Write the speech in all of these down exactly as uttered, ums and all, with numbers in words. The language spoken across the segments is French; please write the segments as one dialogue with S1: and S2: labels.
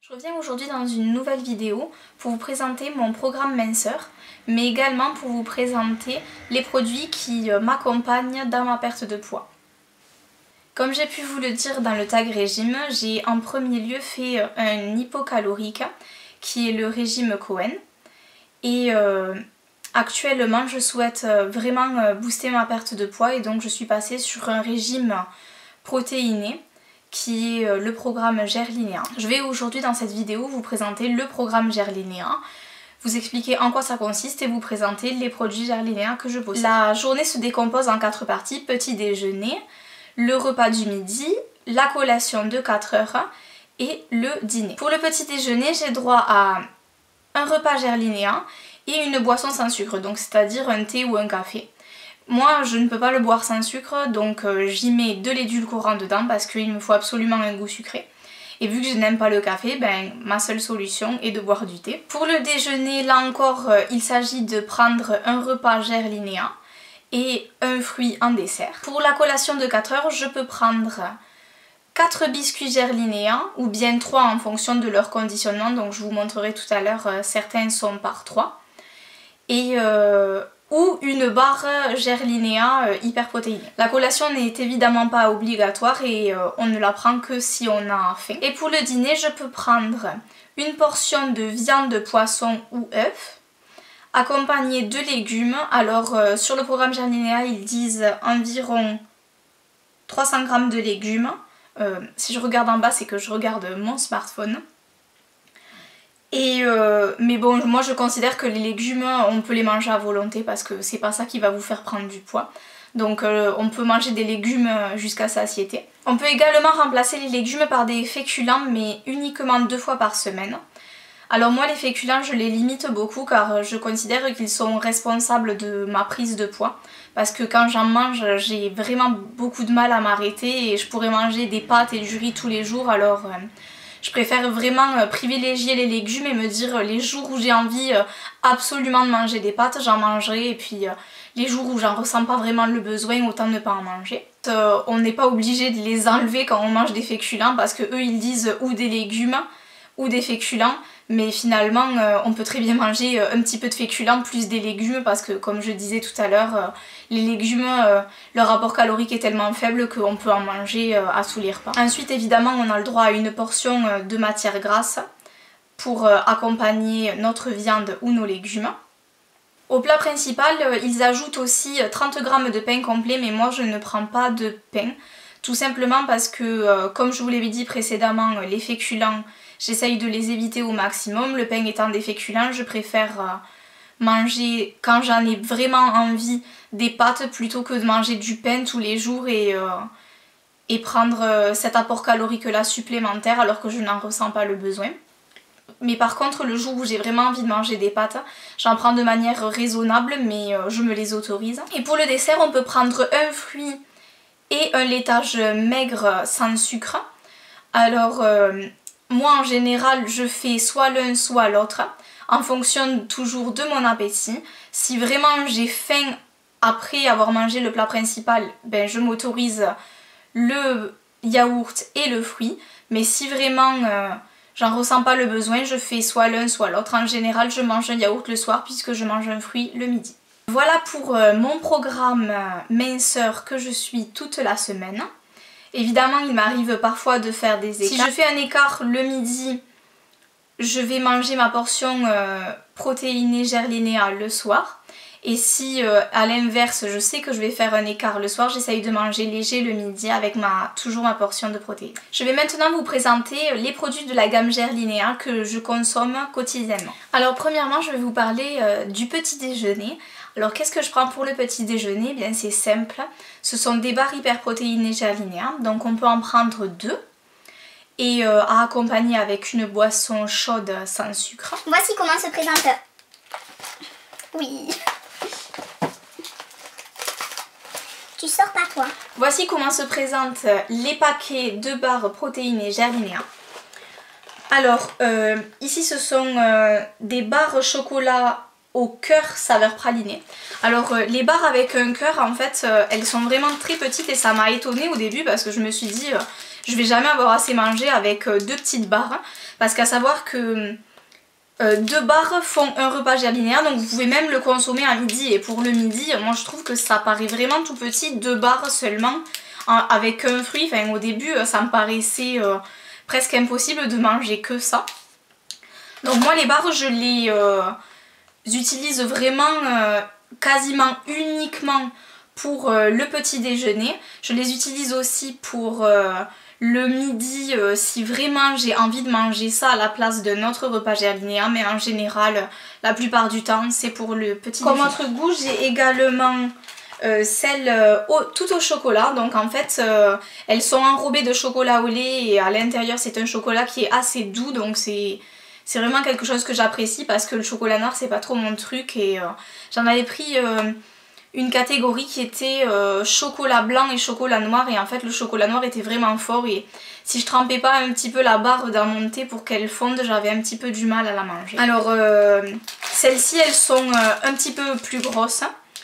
S1: Je reviens aujourd'hui dans une nouvelle vidéo pour vous présenter mon programme minceur, mais également pour vous présenter les produits qui m'accompagnent dans ma perte de poids. Comme j'ai pu vous le dire dans le tag régime, j'ai en premier lieu fait un hypocalorique qui est le régime Cohen. Et euh, actuellement je souhaite vraiment booster ma perte de poids et donc je suis passée sur un régime protéiné qui est le programme Gerlinéa. Je vais aujourd'hui dans cette vidéo vous présenter le programme Gerlinéa, vous expliquer en quoi ça consiste et vous présenter les produits Gerlinéa que je possède. La journée se décompose en quatre parties: petit déjeuner, le repas du midi, la collation de quatre heures et le dîner. Pour le petit déjeuner, j'ai droit à un repas Gerlinéa et une boisson sans sucre, donc c'est-à-dire un thé ou un café. Moi je ne peux pas le boire sans sucre, donc euh, j'y mets de l'édulcorant dedans parce qu'il me faut absolument un goût sucré. Et vu que je n'aime pas le café, ben, ma seule solution est de boire du thé. Pour le déjeuner, là encore, euh, il s'agit de prendre un repas Gerlinéa et un fruit en dessert. Pour la collation de quatre heures, je peux prendre quatre biscuits Gerlinéa ou bien trois en fonction de leur conditionnement, donc je vous montrerai tout à l'heure, euh, certains sont par trois. Et... Euh, ou une barre Gerlinéa euh, hyperprotéinée. La collation n'est évidemment pas obligatoire et euh, on ne la prend que si on a faim. Et pour le dîner, je peux prendre une portion de viande, poisson ou œuf, accompagnée de légumes. Alors euh, sur le programme Gerlinéa, ils disent environ trois cents grammes de légumes. Euh, si je regarde en bas, c'est que je regarde mon smartphone. Et euh, mais bon, moi je considère que les légumes, on peut les manger à volonté parce que c'est pas ça qui va vous faire prendre du poids. Donc euh, on peut manger des légumes jusqu'à satiété. On peut également remplacer les légumes par des féculents, mais uniquement deux fois par semaine. Alors moi les féculents je les limite beaucoup car je considère qu'ils sont responsables de ma prise de poids. Parce que quand j'en mange, j'ai vraiment beaucoup de mal à m'arrêter et je pourrais manger des pâtes et du riz tous les jours, alors... Euh, Je préfère vraiment privilégier les légumes et me dire les jours où j'ai envie absolument de manger des pâtes, j'en mangerai, et puis les jours où j'en ressens pas vraiment le besoin, autant ne pas en manger. Euh, on n'est pas obligé de les enlever quand on mange des féculents parce que eux ils disent ou des légumes ou des féculents, mais finalement euh, on peut très bien manger un petit peu de féculents plus des légumes parce que comme je disais tout à l'heure, euh, les légumes, euh, leur rapport calorique est tellement faible qu'on peut en manger euh, à tous les repas. Ensuite évidemment on a le droit à une portion euh, de matière grasse pour euh, accompagner notre viande ou nos légumes. Au plat principal, euh, ils ajoutent aussi trente grammes de pain complet, mais moi je ne prends pas de pain. Tout simplement parce que, euh, comme je vous l'avais dit précédemment, les féculents, j'essaye de les éviter au maximum. Le pain étant des féculents, je préfère euh, manger, quand j'en ai vraiment envie, des pâtes plutôt que de manger du pain tous les jours et, euh, et prendre euh, cet apport calorique là supplémentaire alors que je n'en ressens pas le besoin. Mais par contre, le jour où j'ai vraiment envie de manger des pâtes, j'en prends de manière raisonnable, mais euh, je me les autorise. Et pour le dessert, on peut prendre un fruit et un laitage maigre sans sucre. Alors euh, moi en général je fais soit l'un soit l'autre en fonction toujours de mon appétit. Si vraiment j'ai faim après avoir mangé le plat principal, ben je m'autorise le yaourt et le fruit, mais si vraiment euh, j'en ressens pas le besoin, je fais soit l'un soit l'autre. En général je mange un yaourt le soir puisque je mange un fruit le midi. Voilà pour euh, mon programme euh, minceur que je suis toute la semaine. Évidemment, il m'arrive parfois de faire des écarts. Si je fais un écart le midi, je vais manger ma portion euh, protéinée Gerlinéa le soir. Et si euh, à l'inverse, je sais que je vais faire un écart le soir, j'essaye de manger léger le midi avec ma, toujours ma portion de protéines. Je vais maintenant vous présenter les produits de la gamme Gerlinéa que je consomme quotidiennement. Alors premièrement, je vais vous parler euh, du petit déjeuner. Alors qu'est-ce que je prends pour le petit déjeuner? Bien c'est simple, ce sont des barres hyperprotéinées Gerlinéa, donc on peut en prendre deux et euh, à accompagner avec une boisson chaude sans sucre.
S2: Voici comment se présente. Oui. Tu sors pas toi.
S1: Voici comment se présentent les paquets de barres protéinées Gerlinéa. Alors euh, ici ce sont euh, des barres chocolat au cœur saveur praliné. Alors euh, les barres avec un cœur en fait euh, elles sont vraiment très petites et ça m'a étonnée au début parce que je me suis dit euh, je vais jamais avoir assez mangé avec euh, deux petites barres. Parce qu'à savoir que euh, deux barres font un repas gerlinéen, donc vous pouvez même le consommer à midi. Et pour le midi, moi je trouve que ça paraît vraiment tout petit, deux barres seulement en, avec un fruit. Enfin au début ça me paraissait euh, presque impossible de manger que ça. Donc moi les barres je les euh, utilise vraiment euh, quasiment uniquement pour euh, le petit déjeuner. Je les utilise aussi pour euh, le midi euh, si vraiment j'ai envie de manger ça à la place d'un autre repas gerlinéen, mais en général la plupart du temps c'est pour le petit déjeuner. Comme autre goût j'ai également euh, celles euh, au, tout au chocolat, donc en fait euh, elles sont enrobées de chocolat au lait et à l'intérieur c'est un chocolat qui est assez doux, donc c'est c'est vraiment quelque chose que j'apprécie parce que le chocolat noir c'est pas trop mon truc et euh, j'en avais pris euh, une catégorie qui était euh, chocolat blanc et chocolat noir et en fait le chocolat noir était vraiment fort et si je trempais pas un petit peu la barre dans mon thé pour qu'elle fonde j'avais un petit peu du mal à la manger. Alors euh, celles-ci elles sont euh, un petit peu plus grosses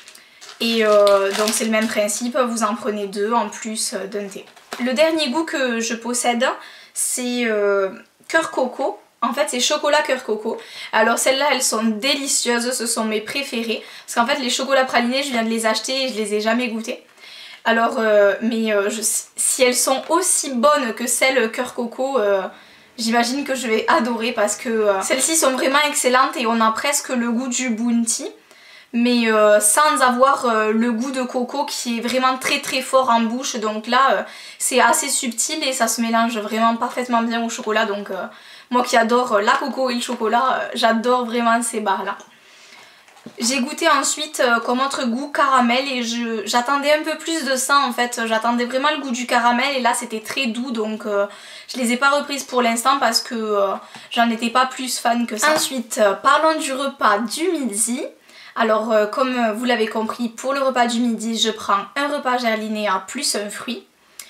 S1: et euh, donc c'est le même principe, vous en prenez deux en plus euh, d'un thé. Le dernier goût que je possède c'est euh, cœur coco. En fait c'est chocolat cœur coco. Alors celles-là elles sont délicieuses, ce sont mes préférées. Parce qu'en fait les chocolats pralinés je viens de les acheter et je les ai jamais goûtés. Alors euh, mais euh, je, si elles sont aussi bonnes que celles cœur coco, euh, j'imagine que je vais adorer parce que euh, celles-ci sont vraiment excellentes et on a presque le goût du bounty. Mais euh, sans avoir euh, le goût de coco qui est vraiment très très fort en bouche. Donc là euh, c'est assez subtil et ça se mélange vraiment parfaitement bien au chocolat. Donc euh, moi qui adore la coco et le chocolat, euh, j'adore vraiment ces barres là. J'ai goûté ensuite euh, comme autre goût caramel et j'attendais un peu plus de ça en fait. J'attendais vraiment le goût du caramel et là c'était très doux donc euh, je les ai pas reprises pour l'instant parce que euh, j'en étais pas plus fan que ça. Ensuite euh, parlons du repas du midi. Alors euh, comme vous l'avez compris, pour le repas du midi je prends un repas gerlinéen plus un fruit.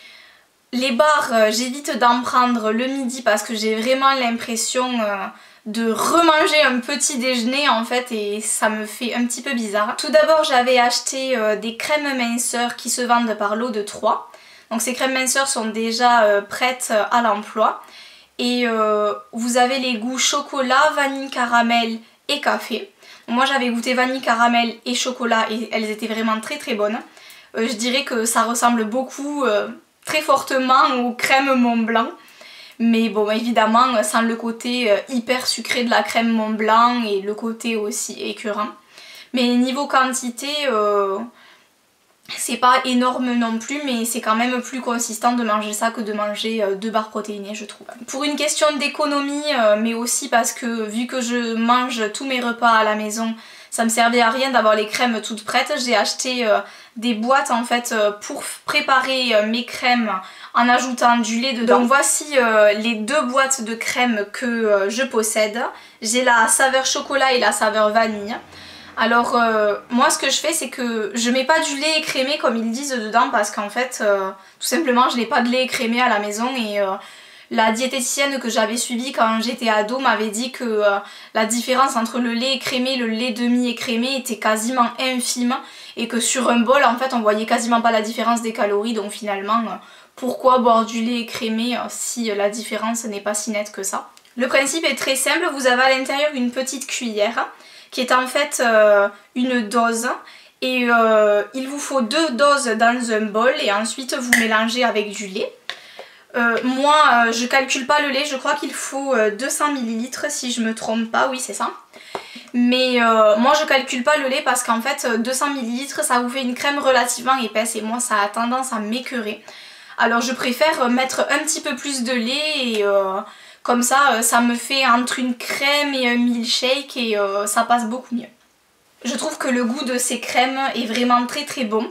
S1: Les barres euh, j'évite d'en prendre le midi parce que j'ai vraiment l'impression euh, de remanger un petit déjeuner en fait et ça me fait un petit peu bizarre. Tout d'abord j'avais acheté euh, des crèmes minceurs qui se vendent par lot de trois. Donc ces crèmes minceurs sont déjà euh, prêtes à l'emploi. Et euh, vous avez les goûts chocolat, vanille, caramel et café. Moi j'avais goûté vanille, caramel et chocolat et elles étaient vraiment très très bonnes. Euh, je dirais que ça ressemble beaucoup euh, très fortement aux crèmes Mont Blanc. Mais bon évidemment sans le côté euh, hyper sucré de la crème Mont Blanc et le côté aussi écœurant. Mais niveau quantité, euh, c'est pas énorme non plus mais c'est quand même plus consistant de manger ça que de manger euh, deux barres protéinées je trouve. Pour une question d'économie euh, mais aussi parce que vu que je mange tous mes repas à la maison, ça me servait à rien d'avoir les crèmes toutes prêtes. J'ai acheté euh, des boîtes en fait euh, pour préparer euh, mes crèmes en ajoutant du lait dedans. Donc voici euh, les deux boîtes de crème que euh, je possède. J'ai la saveur chocolat et la saveur vanille. Alors euh, moi ce que je fais c'est que je mets pas du lait écrémé comme ils disent dedans parce qu'en fait euh, tout simplement je n'ai pas de lait écrémé à la maison et euh, la diététicienne que j'avais suivie quand j'étais ado m'avait dit que euh, la différence entre le lait écrémé et le lait demi-écrémé était quasiment infime et que sur un bol en fait on voyait quasiment pas la différence des calories donc finalement euh, pourquoi boire du lait écrémé euh, si euh, la différence n'est pas si nette que ça. Le principe est très simple, vous avez à l'intérieur une petite cuillère qui est en fait euh, une dose et euh, il vous faut deux doses dans un bol et ensuite vous mélangez avec du lait. Euh, moi euh, je calcule pas le lait, je crois qu'il faut euh, deux cents millilitres si je me trompe pas, oui c'est ça. Mais euh, moi je calcule pas le lait parce qu'en fait deux cents millilitres ça vous fait une crème relativement épaisse et moi ça a tendance à m'écœurer. Alors je préfère mettre un petit peu plus de lait et euh, comme ça ça me fait entre une crème et un milkshake et euh, ça passe beaucoup mieux. Je trouve que le goût de ces crèmes est vraiment très très bon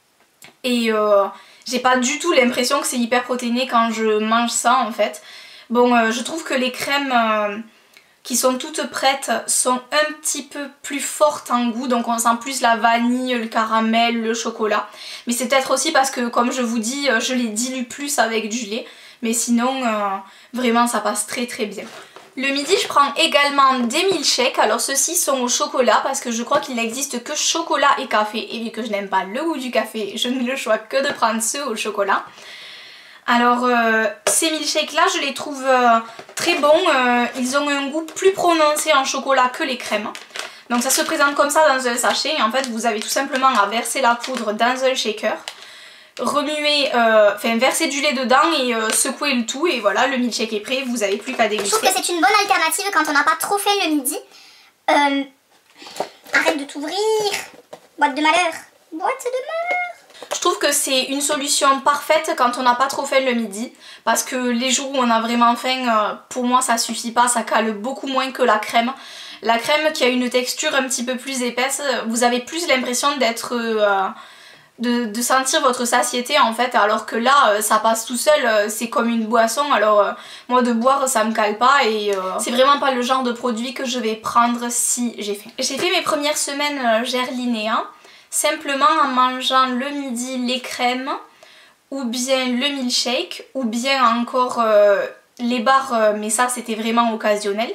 S1: et euh, j'ai pas du tout l'impression que c'est hyper protéiné quand je mange ça en fait. Bon euh, je trouve que les crèmes euh, qui sont toutes prêtes sont un petit peu plus fortes en goût, donc on sent plus la vanille, le caramel, le chocolat. Mais c'est peut-être aussi parce que comme je vous dis, je les dilue plus avec du lait, mais sinon euh, vraiment ça passe très très bien. Le midi, je prends également des milkshakes. Alors ceux-ci sont au chocolat parce que je crois qu'il n'existe que chocolat et café. Et vu que je n'aime pas le goût du café, je n'ai le choix que de prendre ceux au chocolat. Alors euh, ces milkshakes là, je les trouve euh, très bons. Euh, ils ont un goût plus prononcé en chocolat que les crèmes. Donc ça se présente comme ça dans un sachet. Et en fait, vous avez tout simplement à verser la poudre dans un shaker. Remuer, euh, enfin verser du lait dedans et euh, secouer le tout et voilà, le milkshake est prêt, vous n'avez plus qu'à déguster.
S2: Je trouve que c'est une bonne alternative quand on n'a pas trop faim le midi. Euh, arrête de t'ouvrir, boîte de malheur, boîte de malheur.
S1: Je trouve que c'est une solution parfaite quand on n'a pas trop faim le midi parce que les jours où on a vraiment faim, euh, pour moi ça suffit pas, ça cale beaucoup moins que la crème. La crème qui a une texture un petit peu plus épaisse, vous avez plus l'impression d'être... Euh, De, de sentir votre satiété en fait, alors que là euh, ça passe tout seul, euh, c'est comme une boisson. Alors euh, moi de boire ça me cale pas et euh, c'est vraiment pas le genre de produit que je vais prendre si j'ai faim. J'ai fait mes premières semaines euh, Gerlinéa simplement en mangeant le midi les crèmes ou bien le milkshake ou bien encore euh, les bars, euh, mais ça c'était vraiment occasionnel.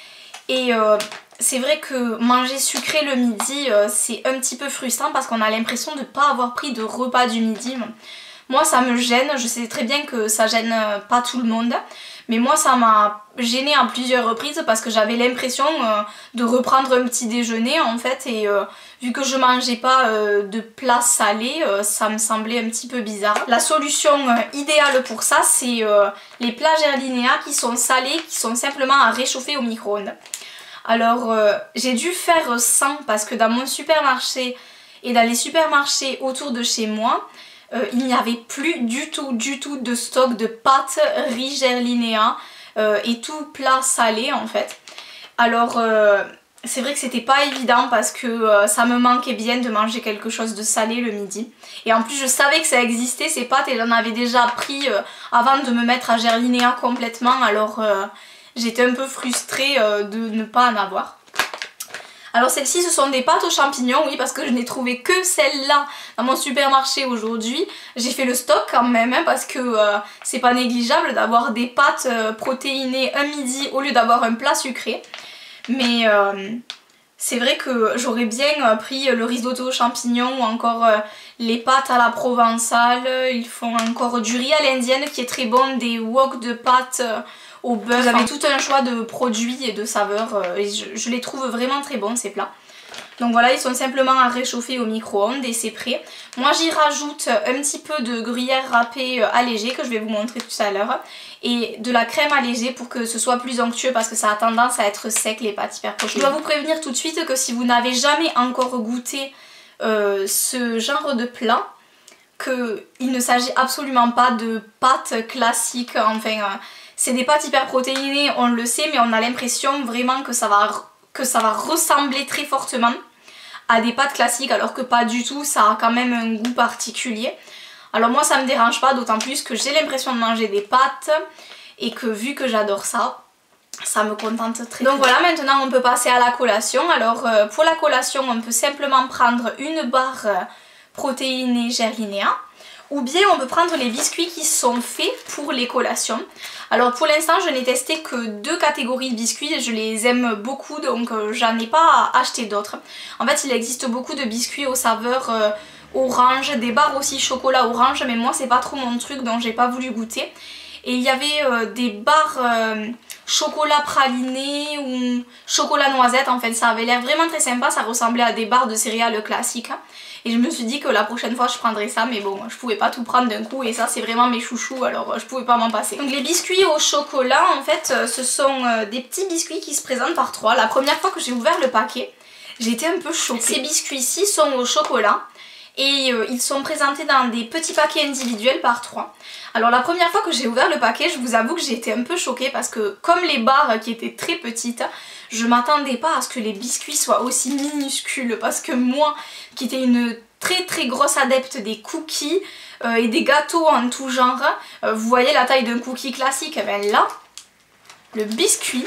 S1: Et euh, c'est vrai que manger sucré le midi, euh, c'est un petit peu frustrant parce qu'on a l'impression de ne pas avoir pris de repas du midi. Moi ça me gêne, je sais très bien que ça gêne pas tout le monde, mais moi ça m'a gênée à plusieurs reprises parce que j'avais l'impression euh, de reprendre un petit déjeuner en fait, et euh, vu que je mangeais pas euh, de plat salé, euh, ça me semblait un petit peu bizarre. La solution euh, idéale pour ça, c'est euh, les plats Gerlinéa qui sont salés, qui sont simplement à réchauffer au micro-ondes. Alors euh, j'ai dû faire sans parce que dans mon supermarché et dans les supermarchés autour de chez moi, euh, il n'y avait plus du tout du tout de stock de pâtes riz Gerlinéa euh, et tout plat salé en fait. Alors euh, c'est vrai que c'était pas évident parce que euh, ça me manquait bien de manger quelque chose de salé le midi. Et en plus je savais que ça existait ces pâtes et j'en avais déjà pris euh, avant de me mettre à Gerlinéa complètement, alors... Euh, j'étais un peu frustrée euh, de ne pas en avoir. Alors celles-ci ce sont des pâtes aux champignons, oui, parce que je n'ai trouvé que celles-là dans mon supermarché aujourd'hui. J'ai fait le stock quand même hein, parce que euh, c'est pas négligeable d'avoir des pâtes euh, protéinées un midi au lieu d'avoir un plat sucré. Mais euh, c'est vrai que j'aurais bien euh, pris le risotto aux champignons ou encore euh, les pâtes à la provençale. Ils font encore du riz à l'indienne qui est très bon, des wok de pâtes... Euh, au beurre. Vous avez tout un choix de produits et de saveurs euh, et je, je les trouve vraiment très bons ces plats. Donc voilà, ils sont simplement à réchauffer au micro-ondes et c'est prêt. Moi j'y rajoute un petit peu de gruyère râpée allégée que je vais vous montrer tout à l'heure et de la crème allégée pour que ce soit plus onctueux parce que ça a tendance à être sec les pâtes hyper protéinées. Je dois vous prévenir tout de suite que si vous n'avez jamais encore goûté euh, ce genre de plat, qu'il ne s'agit absolument pas de pâtes classiques, enfin... Euh, c'est des pâtes hyper protéinées, on le sait, mais on a l'impression vraiment que ça, va, que ça va ressembler très fortement à des pâtes classiques, alors que pas du tout, ça a quand même un goût particulier. Alors moi ça me dérange pas, d'autant plus que j'ai l'impression de manger des pâtes, et que vu que j'adore ça, ça me contente très. Donc voilà, maintenant on peut passer à la collation. Alors euh, pour la collation, on peut simplement prendre une barre euh, protéinée Gerlinéa. Ou bien on peut prendre les biscuits qui sont faits pour les collations. Alors pour l'instant je n'ai testé que deux catégories de biscuits, je les aime beaucoup donc euh, j'en ai pas à acheter d'autres. En fait il existe beaucoup de biscuits aux saveurs euh, orange, des barres aussi chocolat orange, mais moi c'est pas trop mon truc donc j'ai pas voulu goûter. Et il y avait euh, des barres euh, chocolat praliné ou chocolat noisette, en fait ça avait l'air vraiment très sympa, ça ressemblait à des barres de céréales classiques. Hein. Et je me suis dit que la prochaine fois je prendrais ça, mais bon je pouvais pas tout prendre d'un coup et ça c'est vraiment mes chouchous, alors je pouvais pas m'en passer. Donc les biscuits au chocolat en fait ce sont des petits biscuits qui se présentent par trois. La première fois que j'ai ouvert le paquet j'étais un peu choquée. Ces biscuits-ci sont au chocolat et euh, ils sont présentés dans des petits paquets individuels par trois. Alors la première fois que j'ai ouvert le paquet, je vous avoue que j'ai été un peu choquée parce que comme les barres qui étaient très petites, je m'attendais pas à ce que les biscuits soient aussi minuscules, parce que moi qui étais une très très grosse adepte des cookies euh, et des gâteaux en tout genre, euh, vous voyez la taille d'un cookie classique, et bien là le biscuit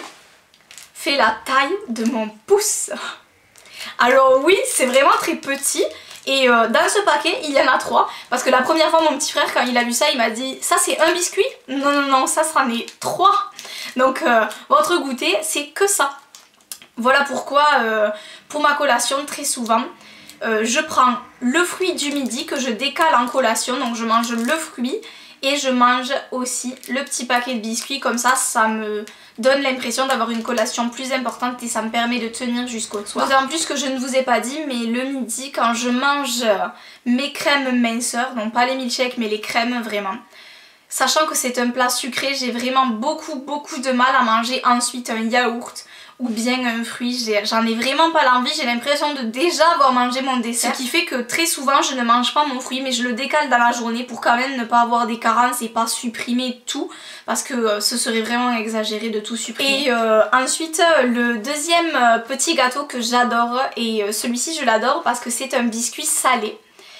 S1: fait la taille de mon pouce. Alors oui, c'est vraiment très petit Et euh, dans ce paquet, il y en a trois. Parce que la première fois, mon petit frère, quand il a vu ça, il m'a dit « Ça, c'est un biscuit ?» Non, non, non, ça, ça en est trois. Donc, euh, votre goûter, c'est que ça. Voilà pourquoi, euh, pour ma collation, très souvent, euh, je prends le fruit du midi que je décale en collation. Donc, je mange le fruit et je mange aussi le petit paquet de biscuits. Comme ça, ça me donne l'impression d'avoir une collation plus importante et ça me permet de tenir jusqu'au soir. D'autant plus que je ne vous ai pas dit, mais le midi, quand je mange mes crèmes minceurs, donc pas les milkshakes mais les crèmes vraiment, sachant que c'est un plat sucré, j'ai vraiment beaucoup beaucoup de mal à manger ensuite un yaourt ou bien un fruit. J'en ai, ai vraiment pas l'envie, j'ai l'impression de déjà avoir mangé mon dessert. Ce qui fait que très souvent je ne mange pas mon fruit mais je le décale dans la journée pour quand même ne pas avoir des carences et pas supprimer tout parce que euh, ce serait vraiment exagéré de tout supprimer. Et euh, ensuite le deuxième euh, petit gâteau que j'adore, et euh, celui-ci je l'adore parce que c'est un biscuit salé.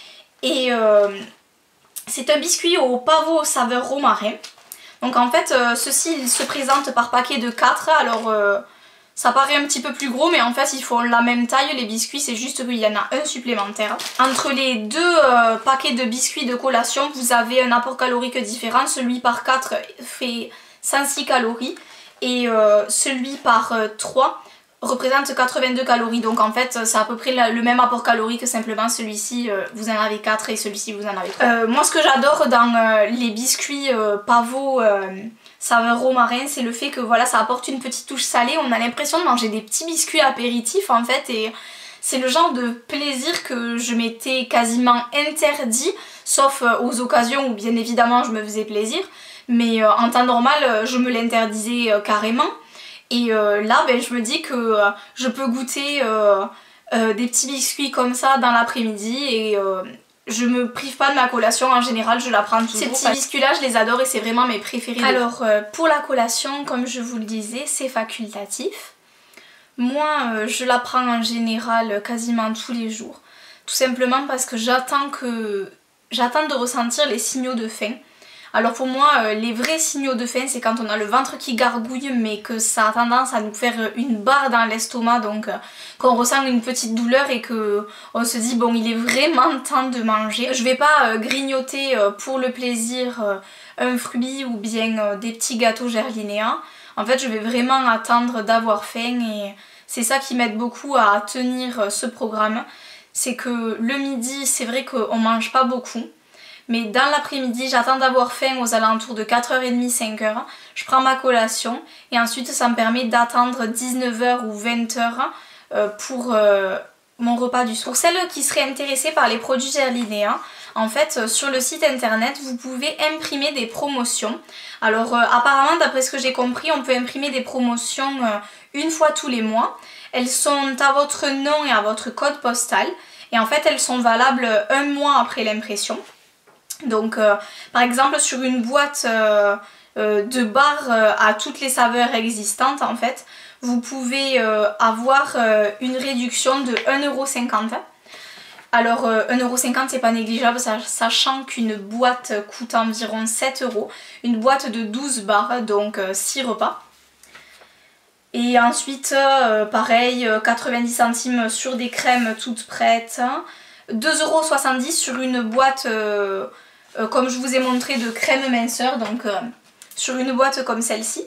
S1: Et euh, c'est un biscuit au pavot saveur romarin. Donc en fait euh, ceci il se présente par paquet de quatre, alors euh, ça paraît un petit peu plus gros mais en fait ils font la même taille les biscuits, c'est juste qu'il y en a un supplémentaire. Entre les deux euh, paquets de biscuits de collation vous avez un apport calorique différent, celui par quatre fait cent six calories et euh, celui par euh, trois représente quatre-vingt-deux calories, donc en fait c'est à peu près le même apport calorique, simplement celui-ci euh, vous en avez quatre et celui-ci vous en avez trois. Euh, moi ce que j'adore dans euh, les biscuits euh, pavot euh, saveur romarin, c'est le fait que voilà ça apporte une petite touche salée, on a l'impression de manger des petits biscuits apéritifs en fait, et c'est le genre de plaisir que je m'étais quasiment interdit, sauf euh, aux occasions où bien évidemment je me faisais plaisir, mais euh, en temps normal euh, je me l'interdisais euh, carrément. Et euh, là ben, je me dis que euh, je peux goûter euh, euh, des petits biscuits comme ça dans l'après-midi et euh, je me prive pas de ma collation, en général je la prends toujours. Ces petits biscuits là je les adore et c'est vraiment mes préférés. Alors euh, pour la collation, comme je vous le disais, c'est facultatif. Moi euh, je la prends en général quasiment tous les jours. Tout simplement parce que j'attends que j'attends de ressentir les signaux de faim. Alors pour moi, euh, les vrais signaux de faim, c'est quand on a le ventre qui gargouille mais que ça a tendance à nous faire une barre dans l'estomac, donc euh, qu'on ressent une petite douleur et que on se dit bon il est vraiment temps de manger. Je vais pas euh, grignoter euh, pour le plaisir euh, un fruit ou bien euh, des petits gâteaux gerlinéens. En fait je vais vraiment attendre d'avoir faim et c'est ça qui m'aide beaucoup à tenir euh, ce programme. C'est que le midi, c'est vrai qu'on mange pas beaucoup. Mais dans l'après-midi, j'attends d'avoir faim aux alentours de quatre heures trente, cinq heures. Je prends ma collation et ensuite ça me permet d'attendre dix-neuf heures ou vingt heures euh, pour euh, mon repas du soir. Pour celles qui seraient intéressées par les produits gerlinéens, en fait euh, sur le site internet vous pouvez imprimer des promotions. Alors euh, apparemment d'après ce que j'ai compris, on peut imprimer des promotions euh, une fois tous les mois. Elles sont à votre nom et à votre code postal et en fait elles sont valables un mois après l'impression. Donc euh, par exemple sur une boîte euh, euh, de barres euh, à toutes les saveurs existantes en fait, vous pouvez euh, avoir euh, une réduction de un euro cinquante. Alors euh, un euro cinquante c'est pas négligeable, sachant qu'une boîte coûte environ sept euros. Une boîte de douze barres, donc euh, six repas. Et ensuite euh, pareil, quatre-vingt-dix centimes sur des crèmes toutes prêtes. deux euros soixante-dix sur une boîte euh, euh, comme je vous ai montré de crème minceur, donc euh, sur une boîte comme celle-ci.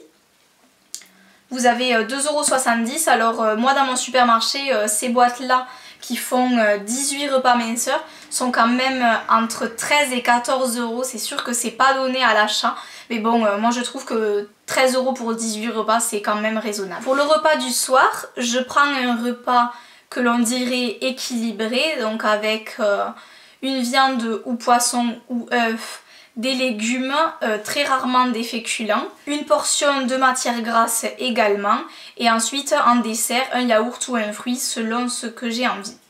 S1: Vous avez euh, deux euros soixante-dix. Alors euh, moi dans mon supermarché, euh, ces boîtes là qui font euh, dix-huit repas minceurs sont quand même euh, entre treize et quatorze euros. C'est sûr que c'est pas donné à l'achat. Mais bon, euh, moi je trouve que treize euros pour dix-huit repas c'est quand même raisonnable. Pour le repas du soir, je prends un repas que l'on dirait équilibré, donc avec euh, une viande ou poisson ou œuf, des légumes, euh, très rarement des féculents, une portion de matière grasse également, et ensuite en dessert un yaourt ou un fruit selon ce que j'ai envie.